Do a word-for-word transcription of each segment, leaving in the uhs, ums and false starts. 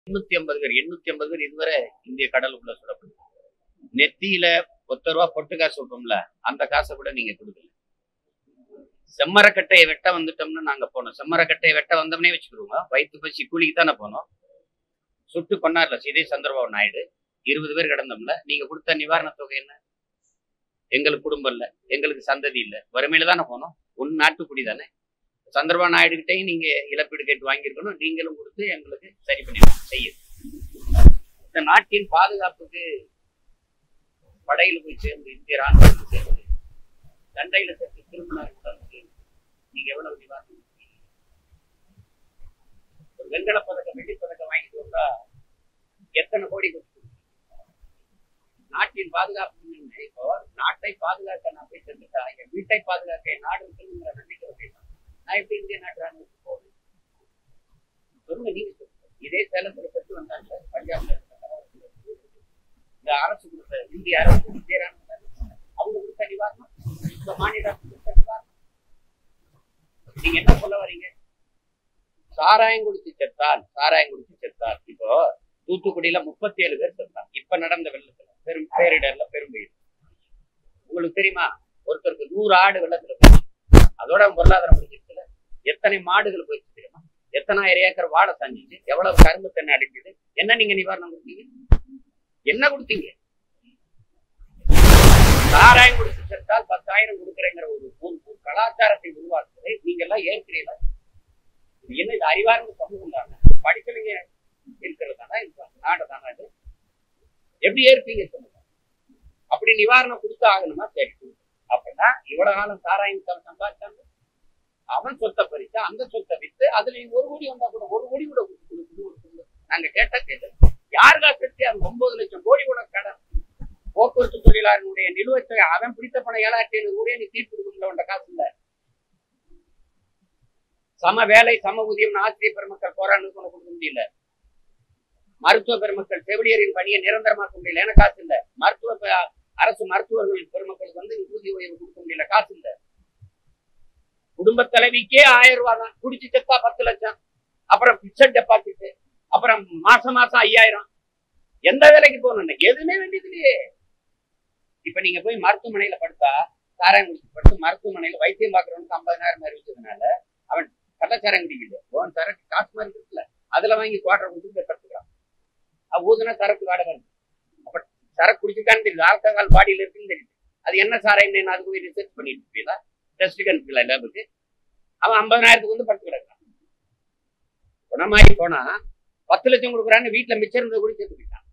எண்ணூத்தி ஐம்பது பேர் எண்ணூத்தி ஐம்பது பேர் இதுவரை இந்திய கடலுக்குள்ள சுடப்படுது. நெத்தியில ஒத்த ரூபா பொட்டு காசு விட்டோம்ல, அந்த காசை கூட நீங்க கொடுக்கல. செம்மரக்கட்டையை வெட்ட வந்துட்டோம்னு நாங்க போனோம். செம்மரக்கட்டையை வெட்ட வந்தோம்னே வச்சுக்கிடுவோங்க. வயிற்று பசி கூலிக்கு தானே போனோம். சுட்டு கொண்டார்ல இதே சந்திரபாபு நாயுடு. இருபது பேர் கிடந்தோம்ல. நீங்க கொடுத்த நிவாரண தொகை என்ன? எங்களுக்கு குடும்பம் இல்லை, எங்களுக்கு சந்ததி இல்லை, வறுமையில தானே போனோம். ஒன்னு நாட்டுக்குடி தானே. சந்திரபாபு நாயுடுகிட்டையும் நீங்க இழப்பீடு கேட்டு வாங்கியிருக்கணும். நீங்களும் கொடுத்து எங்களுக்கு சரி பண்ணி செய்ய. இந்த நாட்டின் பாதுகாப்புக்கு படையில போய் சேர்ந்து இந்திய ராணுவத்தில் சேர்ந்து தண்டையில சேர்த்து திருமணம் நீங்க எவ்வளவு நிவாரணம்? ஒரு வெண்கல பதக்கம் வெள்ளி பதக்கம் வாங்கிட்டு வந்தா எத்தனை கோடி கொடுத்து நாட்டின் பாதுகாப்பு? இப்போ நாட்டை பாதுகாக்க நான் போய் சென்றுட்டா என் வீட்டை பாதுகாக்க என் நாடு இருக்குங்கிற நம்பிக்கை வைக்கலாம். நான் எப்படி இந்திய நாட்டு ராணுவத்துக்கு போகுது சொல்லுங்க. நீங்க சொல்லுங்க. இதே சேலத்துல பெற்று வந்தாங்க பஞ்சாப்ல இந்த அரசு கொடுத்த இந்திய அரசு இந்திய ராணுவம் அவங்க கொடுத்த நிவாரணம், இந்த மாநில அரசு கொடுத்த நிவாரணம். நீங்க என்ன சொல்ல வரீங்க? சாராயம் குடிச்சு செத்தால் சாராயம் குடிச்சு செத்தால் இப்போ தூத்துக்குடியில முப்பத்தி ஏழு பேர் செத்தாங்க. இப்ப நடந்த வெள்ளத்துல பெரும் பேரிடர்ல பெரும்பெயர் உங்களுக்கு தெரியுமா? ஒருத்தருக்கு நூறு ஆடு வெள்ளத்துல போயிடுச்சு. அதோட பொருளாதாரம் முடிஞ்சிருச்சுல. எத்தனை மாடுகள் போயிடுச்சு தெரியுமா? எத்தனாயிரம் ஏக்கர் வாழை சாஞ்சிச்சு. எவ்வளவு கரும்பு தென்னை அடிக்குது. என்ன நீங்க நிவாரணம் கொடுத்தீங்க? என்ன கொடுத்தீங்க? சாராயம் குடிச்சு செத்தால் பத்தாயிரம் கொடுக்குறேங்கிற ஒரு ஒரு கலாச்சாரத்தை உருவாக்குறதை நீங்க எல்லாம் ஏற்கிறீங்களா? என்ன இது அறிவார்ந்த சமூகம் தானே? படிக்கலைங்க இருக்கிறது தானே நாடு தானே? அது எப்படி ஏற்பீங்க சொல்லுங்க. அப்படி நிவாரணம் கொடுத்து ஆகணுமா? சரி அப்படின்னா இவ்வளவு காலம் சாராயம் சம்பாதிச்சாங்க. அவன் சொத்தை பறிச்சா அந்த சொத்தை வித்து அதுல ஒரு கோடி வந்தா கூட ஒரு கோடி கூட நாங்க கேட்டா கேட்டு யாருக்கா கட்டி அது ஒன்பது லட்சம் கோடி கூட கடன். போக்குவரத்து தொழிலாளர்களுடைய நிலுவைத் தொகை அவன் பிடித்த பணம் ஏழாயிரத்தி ஐநூறு கூட நீ தீர்ப்பு கொடுக்கல காசு இல்ல. சம வேலை சம ஊதியம் ஆசிரியர் பெருமக்கள் போராட்டம் கொடுக்க முடியல. மருத்துவ பெருமக்கள் செவிலியரின் பணியை நிரந்தரமாக்க முடியல, ஏன்னா காசு இல்ல. மருத்துவ அரசு மருத்துவர்கள் பெருமக்களுக்கு வந்து ஊதிய உயர்வு கொடுக்க முடியல, காசு இல்ல. குடும்ப தலைவிக்கே ஆயிரம் ரூபாய் தான். குடிச்சு செத்தா பத்து லட்சம், அப்புறம் பிக்சட் டெபாசிட், அப்புறம் மாசம் மாசம் ஐயாயிரம். எந்த வேலைக்கு போகணும்? எதுவுமே வேண்டியது இல்லையே. இப்ப நீங்க போய் மருத்துவமனையில படுத்தா சாராயம் குடிச்சு படுத்து மருத்துவமனையில வைத்தியம் பாக்குறவனுக்கு ஐம்பதாயிரம் அறிவிச்சதுனால அவன் கள்ளச்சாரம் குடிக்கல. ஓன் சரக்கு காசு மாதிரி இருக்குல்ல, அதுல வாங்கி குவாட்டர் குடிச்சு படுத்துக்கிறான். அது ஊதுனா சரக்கு வாடகை. அப்ப சரக்கு குடிச்சுக்கான்னு தெரியுது, ஆல்கஹால் பாடியில இருக்குன்னு தெரியுது. அது என்ன சாராயம் அதுக்கு போய் ரிசர்ச் பண்ணிட்டு இருப்பீங்களா? டெஸ்ட்டுக்கு அனுப்பல லேபுக்கு. அவன் ஐம்பதாயிரத்துக்கு வந்து படுத்து கிடக்கான். குணமாயி போனா பத்து லட்சம் கொடுக்குறான்னு வீட்டுல மிச்சம் இருந்தது கூட சேர்த்து போயிட்டான்.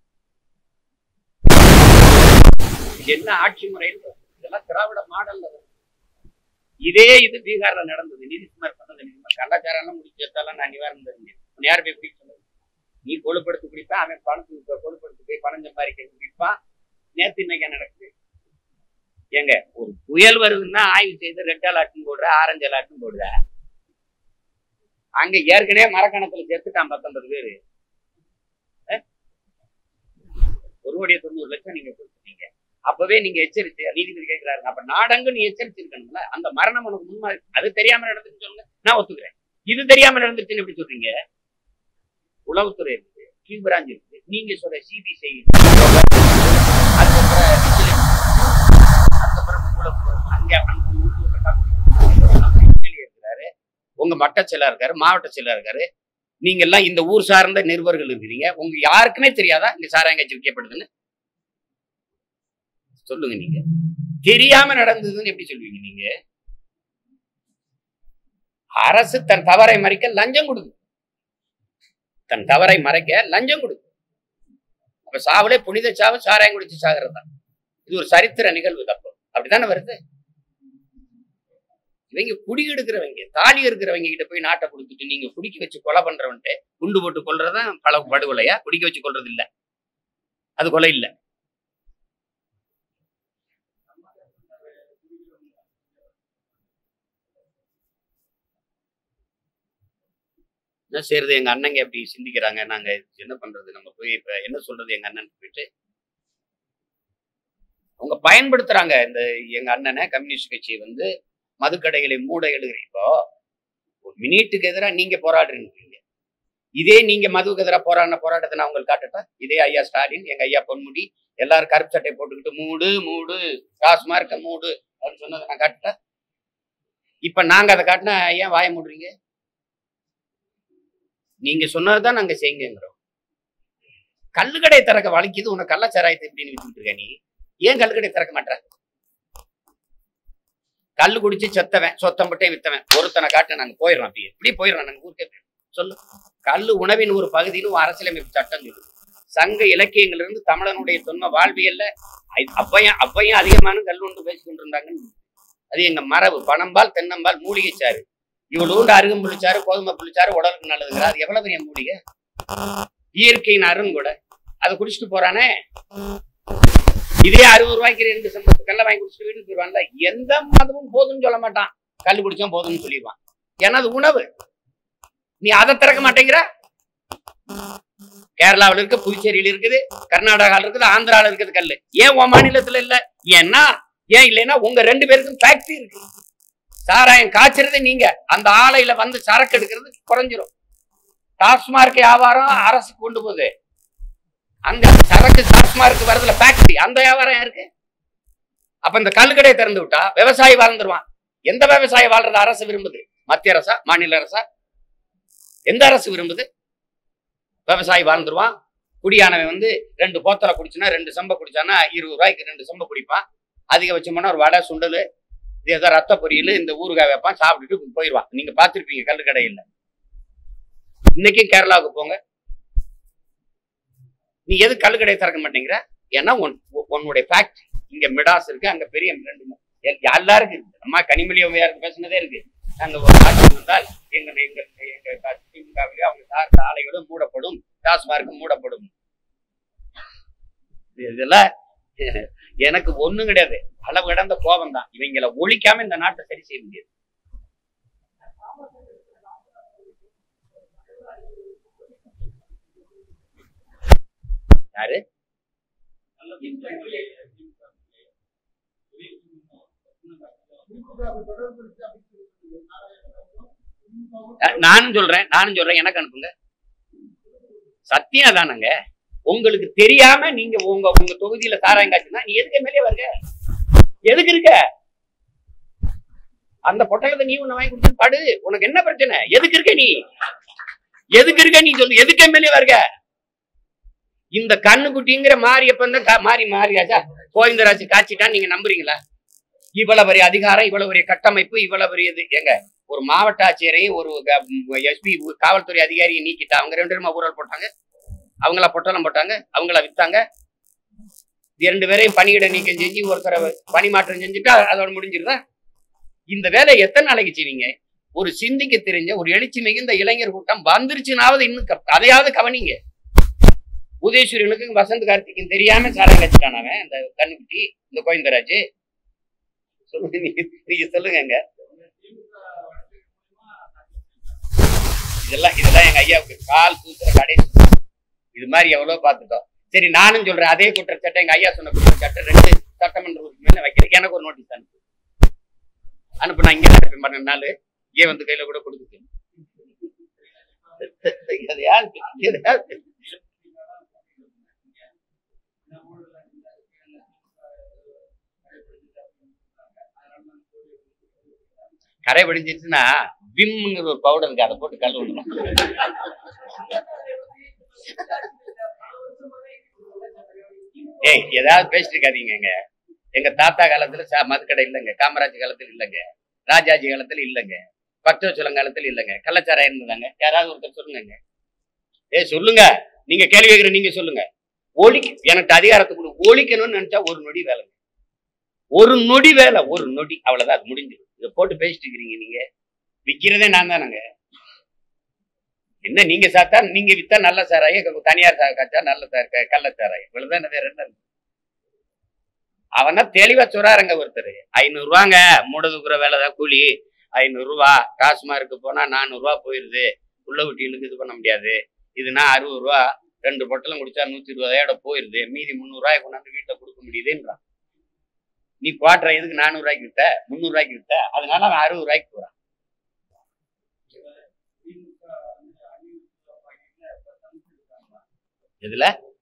என்ன ஆட்சி முறையில் இதெல்லாம் திராவிட மாடல்ல. இதே இது பீகார்ல நடந்தது. நிதிஷ்குமார் பண்ணது. கலாச்சாரம் முடிச்சதால நான் நிவாரணம் தெரிஞ்சேன். யார் போய் குடிக்க சொல்லுங்க? நீ கொழுப்படுத்து குடிப்பான், அவன் பணத்துக்கு கொழுப்படுத்து போய் பணம் சம்பாதிக்க குடிப்பான். நேற்று இன்னைக்கு நடக்குது. ஏங்க ஒரு புயல் வருதுன்னா ஆய்வு செய்து ரெட் அலர்ட்டும் போடுற, ஆரஞ்சு அலர்ட்டும் போடுற. அங்க ஏற்கனவே மரக்கணத்துல செத்துட்டான் பத்தொன்பது பேரு. ஒரு கோடியே தொண்ணூறு லட்சம் நீங்க கொடுத்துட்டீங்க. அப்பவே நீங்க எச்சரித்து நீதிபதி கேட்கிறாரு. அப்ப நாடங்கு நீ எச்சரிச்சிருக்கணும்ல. அந்த மரணம் உனக்கு முன்மாதிரி. அது தெரியாம நடந்துச்சுன்னு சொல்லுங்க, நான் ஒத்துக்கிறேன். இது தெரியாம நடந்துச்சுன்னு எப்படி சொல்றீங்க? உளவுத்துறை இருக்கு, கியூ பிரான்ச் இருக்கு, நீங்க சொல்ற சிபிசிஐ இருக்கிறாரு, உங்க மட்ட செயலா இருக்காரு, மாவட்ட செயலா இருக்காரு. நீங்க எல்லாம் இந்த ஊர் சார்ந்த நிருபர்கள் இருக்கிறீங்க. உங்க யாருக்குமே தெரியாதா இங்க சாராயம் காய்ச்சி விற்கப்படுதுன்னு? சொல்லுங்க. நீங்க தெரியாம நடந்ததுன்னு எப்படி சொல்லுவீங்க? நீங்க அரசு தன் தவறை மறைக்க லஞ்சம் கொடுக்கும். தன் தவறை மறைக்க லஞ்சம் கொடுக்கும். அப்ப சாவுலே புனித சாவு சாராயம் குடிச்சு சாகிறது தான். இது ஒரு சரித்திர நிகழ்வு. தப்பு அப்படித்தானே வருது. இவங்க குடி எடுக்கிறவங்க, தாலி இருக்கிறவங்க கிட்ட போய் நாட்டை கொடுத்துட்டு நீங்க குடிக்க வச்சு கொலை பண்றவன்ட்டு குண்டு போட்டு கொள்றதான் பல படுகொலையா? குடிக்க வச்சு கொள்றது இல்ல, அது கொலை இல்ல. என்ன செய்யறது? எங்க அண்ணங்க எப்படி சிந்திக்கிறாங்க, நாங்க என்ன பண்றது? நம்ம போய் இப்ப என்ன சொல்றது? எங்க அண்ணன் போயிட்டு அவங்க பயன்படுத்துறாங்க இந்த எங்க அண்ணனை. கம்யூனிஸ்ட் கட்சி வந்து மதுக்கடைகளை மூட எழுதுறீங்க. இப்போ ஒரு மினிட்டுக்கு எதிராக நீங்க போராடுறீங்க. இதே நீங்க மதுவுக்கு எதிராக போராடின போராட்டத்தை நான் உங்களுக்கு காட்டட்டா? இதே ஐயா ஸ்டாலின், எங்க ஐயா பொன்முடி எல்லாரும் கருப்பு சட்டை போட்டுக்கிட்டு மூடு மூடு டாஸ்மார்க்க மூடு அப்படின்னு சொன்னதை நான் காட்டட்டா? இப்ப நாங்க அதை காட்டினா ஏன் வாய மூடுறீங்க? நீங்க சொன்னதுதான் நாங்க செய்யுங்கிறோம். கல்லுக்கடை திறக்க வலிக்குது, உனக்கு கள்ளச்சாராயத்தை எப்படின்னு வித்துட்டு இருக்க நீ? ஏன் கல்லுக்கடை திறக்க மாட்ட? கல்லு குடிச்சு செத்தவன் சொத்தம்பட்டே வித்தவன் ஒருத்தனை காட்ட நாங்க போயிடறோம். அப்படி எப்படி போயிடறோம் நாங்க ஊருக்கே சொல்லு. கல்லு உணவின் ஒரு பகுதின்னு அரசியலமைப்பு சட்டம் சொல்லுது. சங்க இலக்கியங்கள்ல இருந்து தமிழனுடைய தொன்ம வாழ்வியல்ல அப்பையும் அப்பையும் அதிகமான கல் ஒன்று பேசி கொண்டிருந்தாங்கன்னு அது எங்க மரபு. பனம்பால் தென்னம்பால் மூலிகை சாறு, இவ்வளோண்டு அருகும் புளிச்சாறு கோதுமை புளிச்சாறு உடலுக்கு நல்லதுங்கிற. அது எவ்வளவு பெரிய மூலிகை, இயற்கையின் அருண் கூட. அதை குடிச்சிட்டு போறானே, இதே அறுபது ரூபாய்க்கு ரெண்டு சம்பளத்து கல்ல வாங்கி குடிச்சிட்டு வீட்டுக்கு போயிடுவான்ல. எந்த மதமும் போதும்னு சொல்ல மாட்டான், கல் குடிச்சா போதும்னு சொல்லிடுவான். ஏன்னா அது உணவு. நீ அதை திறக்க மாட்டேங்கிற. கேரளாவில் இருக்கு, புதுச்சேரியில் இருக்குது, கர்நாடகாவில் இருக்குது, ஆந்திராவில் இருக்குது கல்லு. ஏன் உன் மாநிலத்துல இல்ல? ஏன்னா ஏன் இல்லைன்னா உங்க ரெண்டு பேருக்கும் ஃபேக்டரி இருக்கு. சாராயம் காய்ச்சறது நீங்க, அந்த ஆலையில வந்து சரக்கு எடுக்கிறது குறைஞ்சிரும். டாஸ்மார்க் வியாபாரம் அரசு கொண்டு போகுது, அங்க சரக்கு டாஸ்மார்க் வரதுல ஃபேக்டரி, அந்த வியாபாரம் இருக்கு. அப்ப இந்த கல்லுக்கடையை திறந்து விட்டா விவசாயி வாழ்ந்துருவான். எந்த விவசாயி வாழ்றது அரசு விரும்புது? மத்திய அரசா மாநில அரசா? எந்த அரசு விரும்புது? விவசாயி வாழ்ந்துருவான். குடியானவன் வந்து ரெண்டு போத்தலை குடிச்சுனா ரெண்டு சம்பை குடிச்சானா இருபது ரூபாய்க்கு ரெண்டு சம்பை குடிப்பான். அதிகபட்சமான ஒரு வடை சுண்டல் ஏதோ ரத்த பொரியல் இந்த ஊறுகாய் வைப்பான், சாப்பிட்டுட்டு போயிடுவான். நீங்க பார்த்துருப்பீங்க கல்லு கடையில். இன்னைக்கும் கேரளாவுக்கு போங்க, நீ எது கல்லு கடையை திறக்க மாட்டேங்கிற? ஏன்னா உன்னுடைய ஃபேக்டரி இங்க மிடாஸ் இருக்கு, அங்க பெரிய ரெண்டு எல்லாரும் இருக்கு. அம்மா கனிமொழியாருக்கு பேசினதே இருக்கு. நாங்க ஒரு ஆட்சி வந்தால் எங்க எங்க எங்க திமுகவிலே அவங்க சார்ந்த ஆலைகளும் மூடப்படும், டாஸ்மார்க்கும் மூடப்படும். இதெல்லாம் எனக்கு ஒண்ணும் கிடையாது, அளவு கடந்த கோபம் தான். இவங்களை ஒழிக்காம இந்த நாட்டை சரி செய்ய முடியாது. யாரு? நானும் சொல்றேன் நானும் சொல்றேன் எனக்கு அனுப்புங்க. சத்தியம் தானங்க. உங்களுக்கு தெரியாம நீங்க உங்க உங்க தொகுதியில சாராயம் காய்ச்சுனா நீ எதுக்கு மேலே வருக? எதுக்கு இருக்க? அந்த பொட்டலத்தை நீ ஒண்ணு வாங்கி கொடுத்து படு, உனக்கு என்ன பிரச்சனை? எதுக்கு இருக்க நீ? எதுக்கு இருக்க நீ சொல்லு. எதுக்கு மேலே வருக? இந்த கண்ணுக்குட்டிங்கிற மாரியப்ப மாறி மாறியாச்சா கோவிந்தராஜ் காய்ச்சிட்டான்னு நீங்க நம்புறீங்களா? இவ்வளவு பெரிய அதிகாரம், இவ்வளவு பெரிய கட்டமைப்பு, இவ்வளவு பெரிய இது. எங்க ஒரு மாவட்ட ஆட்சியரையும் ஒரு எஸ்பி காவல்துறை அதிகாரியை நீக்கிட்டா அவங்க ரெண்டு பேருமா ஊழல் போட்டாங்க, அவங்கள பொட்டலம் போட்டாங்க, அவங்கள வித்தாங்க. இரண்டு பேரையும் பணியிட நீக்கம் செஞ்சு ஒருத்தரை பணி மாற்றம் செஞ்சுட்டா அதோட முடிஞ்சிருதா? இந்த வேலை எத்தனை நாளைக்கு செய்வீங்க? ஒரு சிந்திக்க தெரிஞ்ச ஒரு எழுச்சி மிகுந்த இளைஞர் கூட்டம் வந்துருச்சுனாவது இன்னும் அதையாவது கவனிங்க. உதயசூரியனுக்கும் வசந்த் கார்த்திக்கும் தெரியாம சாராயம் கட்சிட்டான் அவன் அந்த கண்ணுக்குட்டி இந்த கோவிந்தராஜ். சொல்லுங்க, நீங்க சொல்லுங்க. இதெல்லாம் இதெல்லாம் எங்க ஐயாவுக்கு கால் தூக்குற கடைசி. இது மாதிரி எவ்வளவு பார்த்துட்டோம். சரி, நானும் சொல்றேன் அதே குற்றச்சாட்டை எங்க ஐயா சொன்ன குற்றச்சாட்டை ரெண்டு சட்டமன்ற உறுப்பினர் வைக்கிறேன். எனக்கு ஒரு நோட்டீஸ் அனுப்பு அனுப்பு நான் இங்கே அனுப்பி பண்ண நாள் ஏன் வந்து கையில கூட கொடுக்குது. கரை படிஞ்சிருச்சுன்னா விம்ங்கிற ஒரு பவுடர் இருக்கு, அதை போட்டு கல் விடணும். ஏய், ஏதாவது பேசிட்டு இருக்காதீங்க. எங்க தாத்தா காலத்துல மதுக்கடை இல்லைங்க, காமராஜ் காலத்துல இல்லைங்க, ராஜாஜி காலத்துல இல்லைங்க, பக்தவச்சலம் காலத்துல இல்லைங்க, கள்ளச்சாராயம் இருந்ததாங்க. யாராவது ஒருத்தர் சொல்லுங்க. ஏ சொல்லுங்க, நீங்க கேள்வி கேட்கிற நீங்க சொல்லுங்க. ஒழிக்க எனக்கு அதிகாரத்தை கொடு. ஒழிக்கணும்னு நினைச்சா ஒரு நொடி வேலைங்க, ஒரு நொடி வேலை, ஒரு நொடி, அவ்வளவுதான், அது முடிஞ்சிடும். இதை போட்டு பேசிட்டு இருக்கிறீங்க. நீங்க விற்கிறதே நான் தானங்க. என்ன நீங்க சாத்தா நீங்க வித்தா நல்ல சாராயம், தனியார் காய்ச்சா நல்ல கள்ளச்சாராயம், இவ்வளவுதான். வேற என்ன? அவனா தெளிவா சொல்றாருங்க ஒருத்தர். ஐநூறு ரூபாங்க மூட தூக்குற வேலைதான் கூலி, ஐநூறு ரூபா. டாஸ்மார்க்கு போனா நானூறு ரூபா போயிருது, உள்ள வீட்டிலுக்கு இது பண்ண முடியாது. இதுனா அறுபது ரூபா, ரெண்டு பொட்டலம் குடிச்சா நூத்தி இருபதாயிரோட போயிருது, மீதி முந்நூறு ரூபாய் கொண்டாந்து வீட்டுல கொடுக்க முடியுதுன்றான். நீ குவாட்டரை எதுக்கு நானூறு ரூபாய்க்கு வித்த, முந்நூறு ரூபாய்க்கு வித்த? அதனால அவன் அறுபது ரூபாய்க்கு போறான். இதுல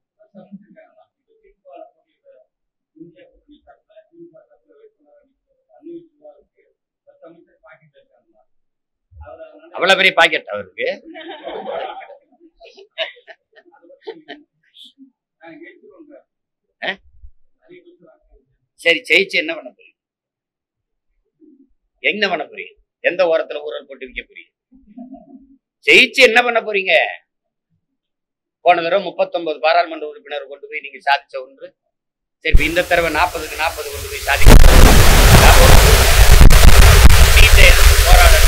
அவ்வளவு பெரிய பாக்கெட் அவருக்கு. சரி, ஜெயிச்சு என்ன பண்ண போறீங்க? என்ன பண்ண போறீங்க? எந்த ஓரத்துல ஊரல் போட்டு விற்க போறீங்க? ஜெயிச்சு என்ன பண்ண போறீங்க? போன தடவை முப்பத்தி ஒன்பது பாராளுமன்ற உறுப்பினர் கொண்டு போய் நீங்க சாதிச்ச ஒன்று. சரி, இந்த தடவை நாற்பதுக்கு நாற்பது கொண்டு போய் சாதிக்க போராட